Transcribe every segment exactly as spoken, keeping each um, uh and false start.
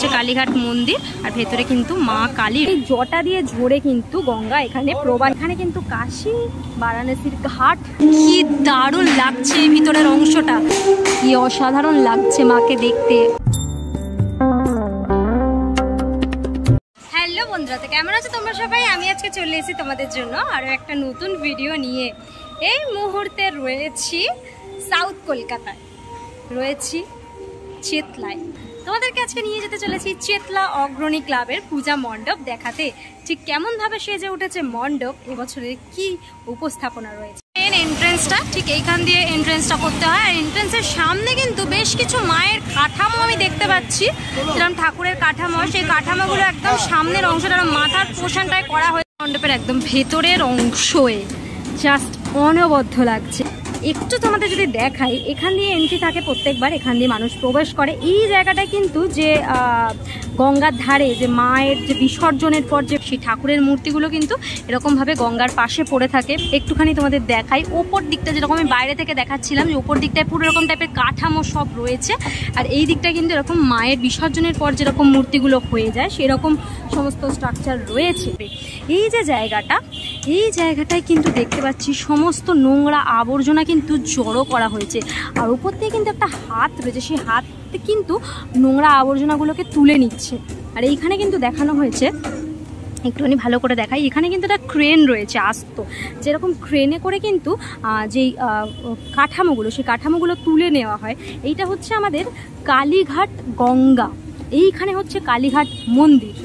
হচ্ছে কালীঘাট মন্দির আর ভেতরে কিন্তু মা কালী। এই জটা দিয়ে ঝরে কিন্তু গঙ্গা এখানে প্রবাহ। এখানে কিন্তু কাশী বারাণসীর ঘাট। কি দারুণ লাগছে এই ভিতরের অংশটা, কি অসাধারণ লাগছে মাকে দেখতে। হ্যালো বন্ধুরা, তো কেমন আছো তোমরা সবাই? আমি আজকে চলে এসেছি তোমাদের জন্য আরও একটা নতুন ভিডিও নিয়ে। এই মুহূর্তে রয়েছি সাউথ কলকাতায়, রয়েছি চেতলায়। তোমাদেরকে আজকে নিয়ে যেতে চলেছি চেতলা অগ্রণী ক্লাবের পূজা মণ্ডপ দেখাতে। ঠিক কেমনভাবে সেজে উঠেছে মণ্ডপ, এবছরের কি উপস্থাপনা রয়েছে। মেন এন্ট্রেন্সটা ঠিক এইখান দিয়ে এন্ট্রেন্সটা করতে হয়। আর এন্ট্রেন্সের সামনে কিন্তু বেশ কিছু মায়ের কাঠামো আমি দেখতে পাচ্ছি, যেরকম ঠাকুরের কাঠামো, সেই কাঠামোগুলো একদম সামনের অংশটা মাথার পোষণটায় করা হয়েছে। মণ্ডপের একদম ভেতরের অংশে জাস্ট অনবদ্য লাগছে। একটু তোমাদের যদি দেখাই, এখান দিয়ে এন্ট্রি থাকে প্রত্যেকবার, এখান দিয়ে মানুষ প্রবেশ করে। এই জায়গাটা কিন্তু যে গঙ্গার ধারে যে মায়ের যে বিসর্জনের পর যে সেই ঠাকুরের মূর্তিগুলো কিন্তু এরকমভাবে গঙ্গার পাশে পড়ে থাকে। একটুখানি তোমাদের দেখাই, ওপর দিকটা যেরকম আমি বাইরে থেকে দেখাচ্ছিলাম, যে ওপর দিকটায় পুরো এরকম টাইপের কাঠামো সব রয়েছে, আর এই দিকটা কিন্তু এরকম মায়ের বিসর্জনের পর যেরকম মূর্তিগুলো হয়ে যায় সেরকম সমস্ত স্ট্রাকচার রয়েছে। এই যে জায়গাটা, এই জায়গাটায় কিন্তু দেখতে পাচ্ছি সমস্ত নোংরা আবর্জনা কিন্তু জড়ো করা হয়েছে, আর উপর থেকে কিন্তু একটা হাত রয়েছে, সেই হাতে কিন্তু নোংরা আবর্জনাগুলোকে তুলে নিচ্ছে। আর এইখানে কিন্তু দেখানো হয়েছে, একটুখানি ভালো করে দেখাই, এখানে কিন্তু একটা ক্রেন রয়েছে আস্ত, যেরকম ক্রেনে করে কিন্তু যেই কাঠামোগুলো সেই কাঠামোগুলো তুলে নেওয়া হয়। এইটা হচ্ছে আমাদের কালীঘাট গঙ্গা, এইখানে হচ্ছে কালীঘাট মন্দির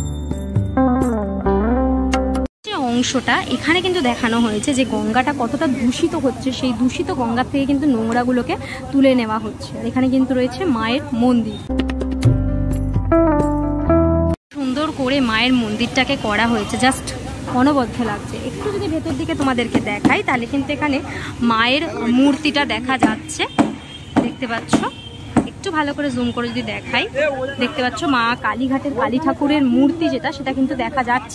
অংশটা। এখানে কিন্তু দেখানো হয়েছে যে গঙ্গাটা কতটা দূষিত হচ্ছে, সেই দূষিত গঙ্গা থেকে কিন্তু নোংরাগুলোকে তুলে নেওয়া হচ্ছে। আর এখানে কিন্তু রয়েছে মায়ের মন্দির, সুন্দর করে মায়ের মন্দিরটাকে করা হয়েছে, জাস্ট অনবদ্য লাগছে। একটু যদি ভেতর দিকে তোমাদেরকে দেখাই, তাহলে কিন্তু এখানে মায়ের মূর্তিটা দেখা যাচ্ছে, দেখতে পাচ্ছ। একটু ভালো করে জুম করে যদি দেখাই, দেখতে পাচ্ছ মা কালীঘাটের কালী ঠাকুরের মূর্তি যেটা, সেটা কিন্তু দেখা যাচ্ছে।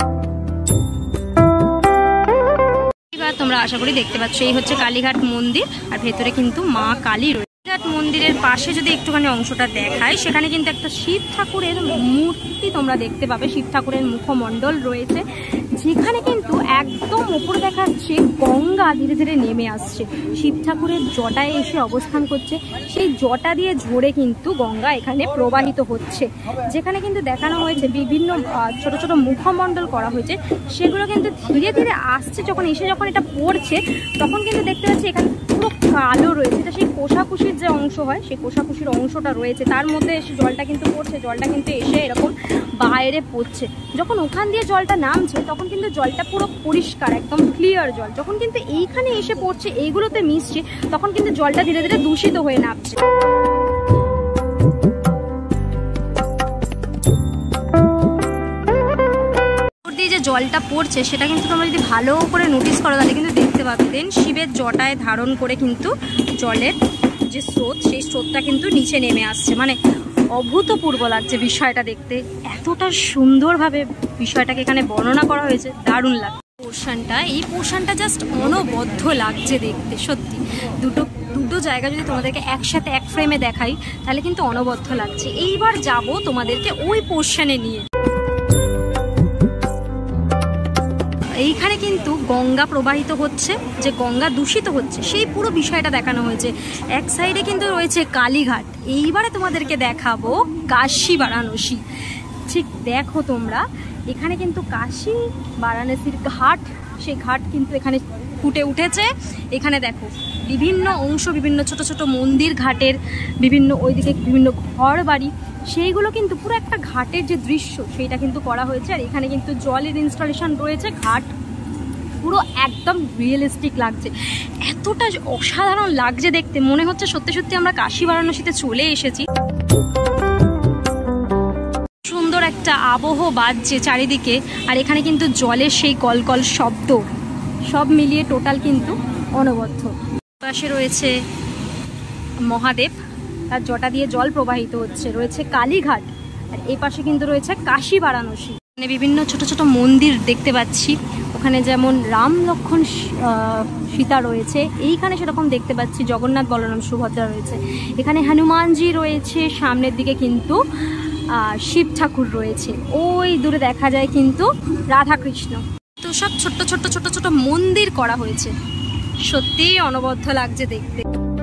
তোমরা আশা করি দেখতে পাচ্ছ, এই হচ্ছে কালীঘাট মন্দির আর ভেতরে কিন্তু মা কালী রয়েছে। কালীঘাট মন্দিরের পাশে যদি একটুখানি অংশটা দেখায়, সেখানে কিন্তু একটা শিব ঠাকুরের মূর্তি তোমরা দেখতে পাবে, শিব ঠাকুরের মুখমণ্ডল রয়েছে, যেখানে কিন্তু একদম উপরে দেখাচ্ছে গঙ্গা ধীরে ধীরে নেমে আসছে, শিব ঠাকুরের জটায় এসে অবস্থান করছে, সেই জটা দিয়ে ঝরে কিন্তু গঙ্গা এখানে প্রবাহিত হচ্ছে। যেখানে কিন্তু দেখানো হয়েছে বিভিন্ন ছোট ছোট মুখমণ্ডল করা হয়েছে, সেগুলো কিন্তু ধীরে ধীরে আসছে, যখন এসে যখন এটা পড়ছে তখন কিন্তু দেখতে পাচ্ছি এখানে পুরো কালো রয়েছে। এটা সেই কোষাকুষির যে অংশ হয়, সেই কোষাকুষির অংশটা রয়েছে, তার মধ্যে এসে জলটা কিন্তু পড়ছে, জলটা কিন্তু এসে এরকম বাইরে পড়ছে। যখন ওখান দিয়ে জলটা নামছে তখন কিন্তু জলটা পুরো পরিষ্কার, একদম ক্লিয়ার জল। যখন কিন্তু এইখানে এসে পড়ছে, এইগুলোতে মিশছে, তখন কিন্তু জলটা ধীরে ধীরে দূষিত হয়ে নামছে। জলটা পড়ছে সেটা কিন্তু তোমরা যদি ভালো করে নোটিস করো, তাহলে কিন্তু দেখতে পাবেন শিবের জটায় ধারণ করে কিন্তু জলের যে স্রোত, সেই স্রোতটা কিন্তু নিচে নেমে আসছে। মানে অভূতপূর্ব লাগছে বিষয়টা দেখতে, এতটা সুন্দরভাবে বিষয়টাকে এখানে বর্ণনা করা হয়েছে, দারুণ লাগছে। পোর্শনটা, এই পোর্শনটা জাস্ট অনবদ্য লাগছে দেখতে, সত্যি। দুটো দুটো জায়গা যদি তোমাদেরকে একসাথে এক ফ্রেমে দেখাই, তাহলে কিন্তু অনবদ্য লাগছে। এইবার যাব তোমাদেরকে ওই পোর্শনে নিয়ে। এইখানে কিন্তু গঙ্গা প্রবাহিত হচ্ছে, যে গঙ্গা দূষিত হচ্ছে সেই পুরো বিষয়টা দেখানো হয়েছে। এক সাইডে কিন্তু রয়েছে কালীঘাট, এইবারে তোমাদেরকে দেখাবো কাশী বারাণসী। ঠিক দেখো তোমরা, এখানে কিন্তু কাশী বারাণসীর ঘাট, সেই ঘাট কিন্তু এখানে ফুটে উঠেছে। এখানে দেখো বিভিন্ন অংশ, বিভিন্ন ছোট ছোট মন্দির ঘাটের, বিভিন্ন ওইদিকে বিভিন্ন ঘর বাড়ি, সেইগুলো কিন্তু পুরো একটা ঘাটের যে দৃশ্য সেইটা কিন্তু করা হয়েছে। আর এখানে কিন্তু জলের ইনস্টলেশন রয়েছে, ঘাট পুরো একদম রিয়েলিস্টিক লাগছে, এতটা অসাধারণ লাগছে দেখতে, মনে হচ্ছে সত্যি সত্যি আমরা কাশী বারাণসীতে চলে এসেছি। সুন্দর একটা আবহ বাজছে চারিদিকে, আর এখানে কিন্তু জলের সেই কলকল শব্দ, সব মিলিয়ে টোটাল কিন্তু অনবদ্য। পাশে রয়েছে মহাদেব, তার জটা দিয়ে জল প্রবাহিত হচ্ছে, রয়েছে কালীঘাট, আর এই পাশে কিন্তু রয়েছে কাশী বারাণসী। মানে বিভিন্ন ছোট ছোট মন্দির দেখতে পাচ্ছি, ওখানে যেমন রাম লক্ষ্মণ সীতা রয়েছে, এইখানে সেরকম দেখতে পাচ্ছি জগন্নাথ বলরাম সুভদ্রা রয়েছে, এখানে হনুমানজি রয়েছে, সামনের দিকে কিন্তু আর শিব ঠাকুর রয়েছে, ওই দূরে দেখা যায় কিন্তু রাধাকৃষ্ণ। তো সব ছোট্ট ছোট্ট ছোট ছোট মন্দির করা হয়েছে, সত্যিই অনবদ্য লাগছে দেখতে।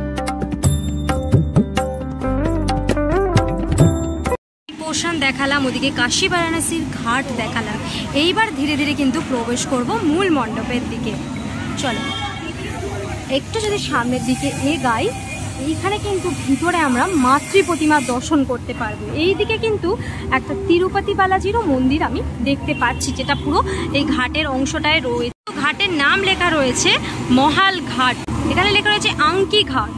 পোর্শন দেখালাম, ওদিকে কাশী বারাণসীর ঘাট দেখালাম। এইবার ধীরে ধীরে কিন্তু প্রবেশ করব মূল মণ্ডপের দিকে। চলো একটু যদি সামনের দিকে এগাই, এইখানে কিন্তু ভিতরে আমরা মাতৃ প্রতিমা দর্শন করতে পারবো। এই দিকে কিন্তু একটা তিরুপতি বালাজিরও মন্দির আমি দেখতে পাচ্ছি, যেটা পুরো এই ঘাটের অংশটায় রয়েছে। ঘাটের নাম লেখা রয়েছে মহাল ঘাট, এখানে লেখা রয়েছে আংকি ঘাট।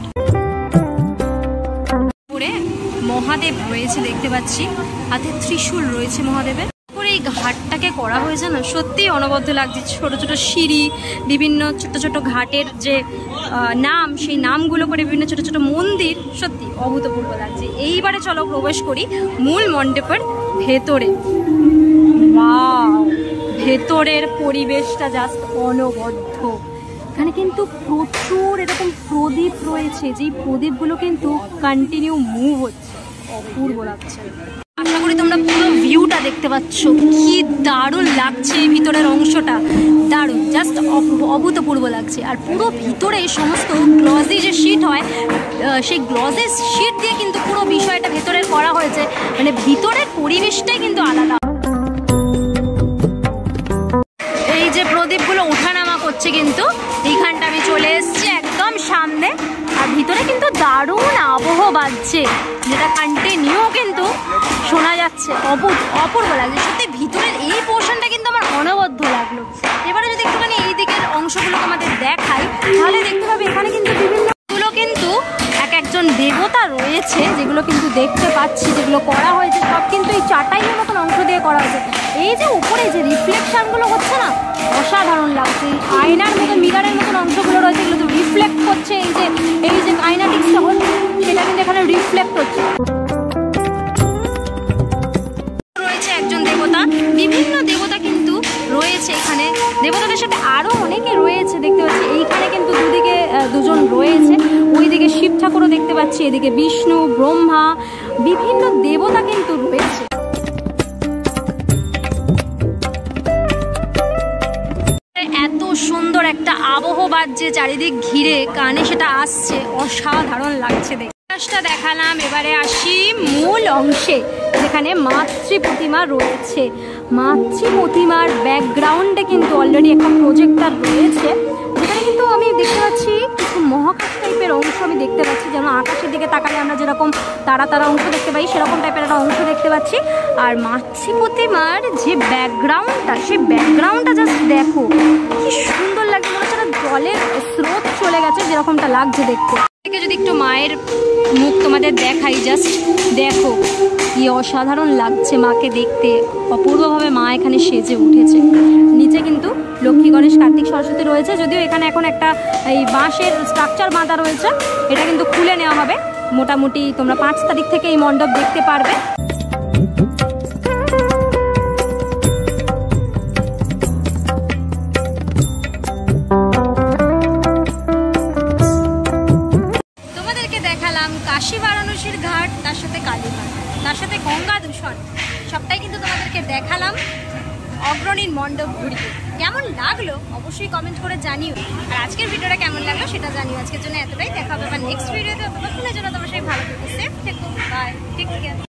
মহাদেব রয়েছে দেখতে পাচ্ছি, হাতে ত্রিশূল রয়েছে মহাদেবের। এই ঘাটটাকে করা হয়েছে না, সত্যিই অনবদ্য লাগছে। ছোট ছোট সিঁড়ি, বিভিন্ন ছোট ছোট ঘাটের যে নাম, সেই নামগুলো করে বিভিন্ন ছোট ছোট মন্দির, সত্যি অভূতপূর্ব লাগছে। এইবারে চলো প্রবেশ করি মূল মণ্ডপের ভেতরে। ওয়াও, ভেতরের পরিবেশটা জাস্ট অনবদ্য। এখানে কিন্তু প্রচুর এরকম প্রদীপ রয়েছে, যেই প্রদীপগুলো কিন্তু কন্টিনিউ মুভ হচ্ছে, অপূর্ব লাগছে। আশা করি তোমরা পুরো ভিউটা দেখতে পাচ্ছ, কি দারুণ লাগছে এই ভিতরের অংশটা, দারুণ, জাস্ট অভূতপূর্ব লাগছে। আর পুরো ভিতরে সমস্ত গ্লসি যে শিট হয়, সেই গ্লসের শিট দিয়ে কিন্তু পুরো বিষয়টা ভেতরের করা হয়েছে, মানে ভিতরের পরিবেশটাই কিন্তু আলাদা। এই যে প্রদীপগুলো ওঠানামা করছে, কিন্তু এইখানটা আমি চলে এসেছি একদম সামনে, আর ভিতরে কিন্তু দারুণ আবহ বাজছে, যেটা কন্টিনিউ কিন্তু শোনা যাচ্ছে, অপূর্ব লাগছে সত্যি। ভিতরের এই পোর্শনটা কিন্তু আমার অনবদ্য লাগলো। এবারে যদি একটুখানি এই দিকের অংশগুলো আমাদের দেখাই, তাহলে দেখতে পাবে এখানে কিন্তু বিভিন্নগুলো কিন্তু এক একজন দেবতা রয়েছে, যেগুলো কিন্তু দেখতে পাচ্ছি, যেগুলো করা হয়েছে সব কিন্তু এই চাটাইয়ের মতন অংশ দিয়ে করা হয়েছে। এই যে উপরে যে রিফ্লেকশনগুলো হচ্ছে না, অসাধারণ লাগছে। আয়নার মতো, মিরারের মতন অংশগুলো রয়েছে, এগুলো তো রিফ্লেক্ট করছে। এই যে এই যে কাইনাটিক্সটা হচ্ছে, সেটা কিন্তু এখানে রিফ্লেক্ট হচ্ছে। রয়েছে একজন দেবতা, বিভিন্ন দেবতা কিন্তু রয়েছে এখানে। দেবতাদের সাথে আরও অনেকে রয়েছে দেখতে পাচ্ছি। এইখানে কিন্তু দুদিকে দুজন রয়েছে, ওইদিকে শিব ঠাকুরও দেখতে পাচ্ছি, এদিকে বিষ্ণু, ব্রহ্মা, বিভিন্ন দেবতা কিন্তু রয়েছে। এত সুন্দর একটা আবহ বাজছে চারিদিক ঘিরে, কানে সেটা আসছে, অসাধারণ লাগছে দেখতে। দেখালাম, এবারে আসি মূল অংশে, যেখানে মাতৃ প্রতিমা রয়েছে। মাতৃ প্রতিমার ব্যাকগ্রাউন্ডে কিন্তু অলরেডি একটা প্রজেক্টর রয়েছে, যেখানে কিন্তু আমি দেখতে পাচ্ছি কিছু মহাকাশ টাইপের অংশ আমি দেখতে পাচ্ছি, যেন আকাশের দিকে তাকালে আমরা যেরকম তারা তারা অংশ দেখতে পাই, সেরকম টাইপের একটা অংশ দেখতে পাচ্ছি। আর মাতৃ প্রতিমার যে ব্যাকগ্রাউন্ডটা, সেই ব্যাকগ্রাউন্ডটা জাস্ট দেখো, কি সুন্দর লাগছে, মনে হচ্ছে জলের স্রোত চলে গেছে, যেরকমটা লাগছে দেখতে। যদি একটু মায়ের মুখ তোমাদের দেখাই, জাস্ট দেখো কি অসাধারণ লাগছে মাকে দেখতে, অপূর্বভাবে মা এখানে সেজে উঠেছে। নিচে কিন্তু লক্ষ্মী, গণেশ, কার্তিক, সরস্বতী রয়েছে, যদিও এখানে এখন একটা এই বাঁশের স্ট্রাকচার বাঁধা রয়েছে, এটা কিন্তু খুলে নেওয়া হবে। মোটামুটি তোমরা পাঁচ তারিখ থেকে এই মণ্ডপ দেখতে পারবে। কাশী বারাণসীর ঘাট, তার সাথে কালীঘাট, তার সাথে গঙ্গা দূষণ, সবটাই কিন্তু তোমাদেরকে দেখালাম অগ্রণীর মণ্ডপ ঘুরি। কেমন লাগলো অবশ্যই কমেন্ট করে জানিও, আর আজকের ভিডিওটা কেমন লাগলো সেটা জানিও। আজকের জন্য এতটাই, দেখা হবে নেক্সট ভিডিওতে। ততক্ষণের জন্য তোমার সবাই ভালো থেকো, সেফ থেকো, বাই, টেক কেয়ার।